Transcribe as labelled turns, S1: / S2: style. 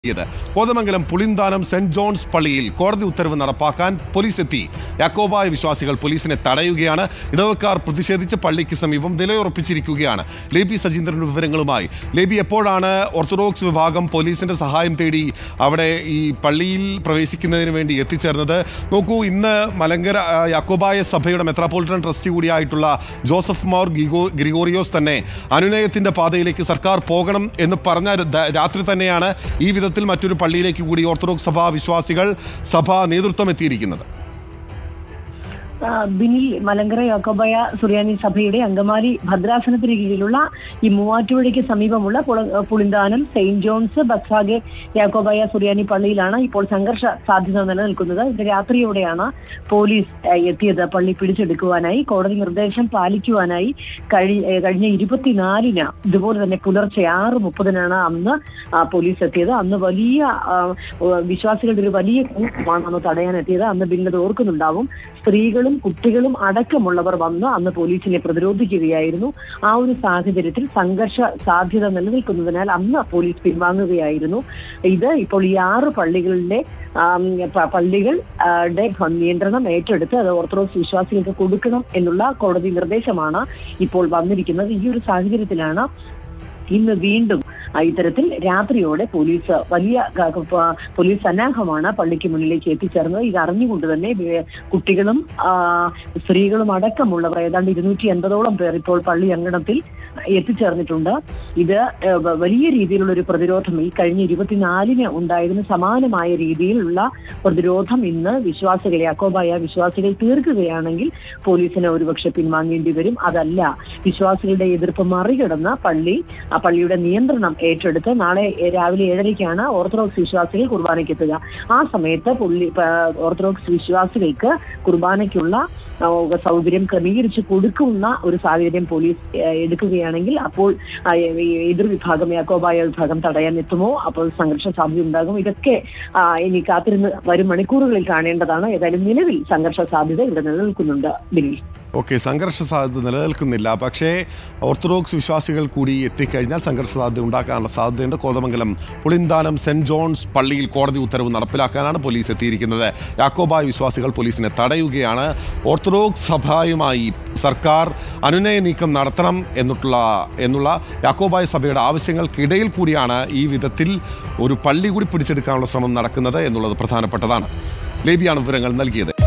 S1: Kothamangalam Pulinthanam saint John's പള്ളിയിൽ കോടതി ഉത്തരവ് നടപ്പാക്കാൻ പോലീസ് എത്തി. യാക്കോബായ വിശ്വാസികൾ പോലീസിനെ തടയുകയാണ്. ഇടവക്കാർ പ്രതിഷേധിച്ച് പള്ളിക്ക് സമീപം നിലയുറപ്പിച്ചിരിക്കുകയാണ്. ലേബി സജീന്ദ്രൻ വിവരങ്ങളുമായി. ലേബി, എപ്പോഴാണ് ഓർത്തഡോക്സ് വിഭാഗം പോലീസിന്റെ സഹായം തേടി അവിടെ ഈ പള്ളിയിൽ പ്രവേശിക്കുന്നതിന് വേണ്ടി എത്തിച്ചേർന്നത്? നോക്കൂ, ഇന്ന് മലങ്കര യാക്കോബായ സഭയുടെ മെത്രാപ്പോളിറ്റൻ ട്രസ്റ്റി കൂടിയായിട്ടുള്ള ജോസഫ് മാർ ഗ്രിഗോറിയോസ് തന്നെ അനുനയത്തിന്റെ പാതയിലേക്ക് സർക്കാർ പോകണം എന്ന് പറഞ്ഞ രാത്രി തന്നെയാണ് ഈ വിധത്തിൽ മറ്റൊരു പള്ളിയിലേക്ക് കൂടി ഓർത്തഡോക്സ് സഭാ വിശ്വാസികൾ സഭാ നേതൃത്വം എത്തിയിരിക്കുന്നത്.
S2: ബിനിൽ, മലങ്കര യാക്കോബായ സുറിയാനി സഭയുടെ അങ്കമാലി ഭദ്രാസനത്തിന് കീഴിലുള്ള ഈ മൂവാറ്റുപുഴയ്ക്ക് സമീപമുള്ള പുളിന്താനം സെയിന്റ് ജോൺസ് ബത്സാഗെ യാക്കോബായ സുറിയാനി പള്ളിയിലാണ് ഇപ്പോൾ സംഘർഷ സാധ്യത നിലനിൽക്കുന്നത്. ഇത് രാത്രിയോടെയാണ് പോലീസ് എത്തിയത്. പള്ളി പിടിച്ചെടുക്കുവാനായി കോടതി നിർദ്ദേശം പാലിക്കുവാനായി കഴിഞ്ഞ 24-ന് ഇതുപോലെ തന്നെ പുലർച്ചെ 6:30-നാണ് അന്ന് പോലീസ് എത്തിയത്. അന്ന് വലിയ വിശ്വാസികളുടെ ഒരു വലിയ കൂട്ടമാണ് അന്ന് തടയാനെത്തിയത്. അന്ന് ബിന്നത് ഓർക്കുന്നുണ്ടാവും. സ്ത്രീകളും കുട്ടികളും അടക്കമുള്ളവർ വന്ന് അന്ന് പോലീസിനെ പ്രതിരോധിക്കുകയായിരുന്നു. ആ ഒരു സാഹചര്യത്തിൽ സംഘർഷ സാധ്യത നിലനിൽക്കുന്നതിനാൽ അന്ന് പോലീസ് പിൻവാങ്ങുകയായിരുന്നു. ഇത് ഇപ്പോൾ ഈ 6 പള്ളികളുടെ നിയന്ത്രണം ഏറ്റെടുത്ത് അത് ഓർത്തഡോക്സ് വിശ്വാസികൾക്ക് കൊടുക്കണം എന്നുള്ള കോടതി നിർദ്ദേശമാണ് ഇപ്പോൾ വന്നിരിക്കുന്നത്. ഈ ഒരു സാഹചര്യത്തിലാണ് ഇന്ന് വീണ്ടും ഇത്തരത്തിൽ രാത്രിയോടെ പോലീസ് സന്നാഹമാണ് പള്ളിക്ക് മുന്നിലേക്ക് എത്തിച്ചേർന്നത്. ഇത് അറിഞ്ഞുകൊണ്ട് തന്നെ കുട്ടികളും സ്ത്രീകളും അടക്കമുള്ളവർ ഏതാണ്ട് 280ഓളം പേർ ഇപ്പോൾ പള്ളി അങ്കണത്തിൽ എത്തിച്ചേർന്നിട്ടുണ്ട്. ഇത് വലിയ രീതിയിലുള്ള ഒരു പ്രതിരോധം ഈ കഴിഞ്ഞ 24-ന് ഉണ്ടായതിന് സമാനമായ രീതിയിലുള്ള പ്രതിരോധം ഇന്ന് യാക്കോബായ വിശ്വാസികൾ തീർക്കുകയാണെങ്കിൽ പോലീസിന് ഒരുപക്ഷെ പിൻവാങ്ങേണ്ടി വരും. അതല്ല, വിശ്വാസികളുടെ എതിർപ്പ് മറികടന്ന് പള്ളിയുടെ നിയന്ത്രണം ഏറ്റെടുത്ത് നാളെ രാവിലെ 7:30-ക്കാണ് ഓർത്തഡോക്സ് വിശ്വാസികൾ കുർബാനയ്ക്ക് എത്തുക. ആ സമയത്ത് ഓർത്തഡോക്സ് വിശ്വാസികൾക്ക് കുർബാനയ്ക്കുള്ള സൗകര്യം ക്രമീകരിച്ച് കൊടുക്കുന്ന ഒരു സാഹചര്യം പോലീസ് എടുക്കുകയാണെങ്കിൽ അപ്പോൾ എതിർവിഭാഗം യാക്കോബായ വിഭാഗം തടയാൻ എത്തുമോ? അപ്പോൾ സംഘർഷ സാധ്യത ഉണ്ടാകും. ഇതൊക്കെ ഇനി കാത്തിരുന്ന് വരും മണിക്കൂറുകളിൽ കാണേണ്ടതാണ്. ഏതായാലും നിലവിൽ സംഘർഷ സാധ്യത ഇവിടെ നിലനിൽക്കുന്നുണ്ട്. ബിനിൽ,
S1: സംഘർഷ സാധ്യത നിലനിൽക്കുന്നില്ല. പക്ഷേ ഓർത്തഡോക്സ് വിശ്വാസികൾ കൂടി എത്തിക്കഴിഞ്ഞാൽ സംഘർഷ സാധ്യത ഉണ്ടാക്കാനുള്ള സാധ്യതയുണ്ട്. കോതമംഗലം പുളിന്താനം സെന്റ് ജോൺസ് പള്ളിയിൽ കോടതി ഉത്തരവ് നടപ്പിലാക്കാനാണ് പോലീസ് എത്തിയിരിക്കുന്നത്. യാക്കോബായ വിശ്വാസികൾ പോലീസിനെ തടയുകയാണ്. ഓർത്തഡോക്സ് സഭയുമായി സർക്കാർ അനുനയ നീക്കം നടത്തണം എന്നുള്ള യാക്കോബായ സഭയുടെ ആവശ്യങ്ങൾക്കിടയിൽ കൂടിയാണ് ഈ വിധത്തിൽ ഒരു പള്ളി കൂടി പിടിച്ചെടുക്കാനുള്ള ശ്രമം നടക്കുന്നത് എന്നുള്ളത് പ്രധാനപ്പെട്ടതാണ്. ലേബിയാണ് വിവരങ്ങൾ നൽകിയത്.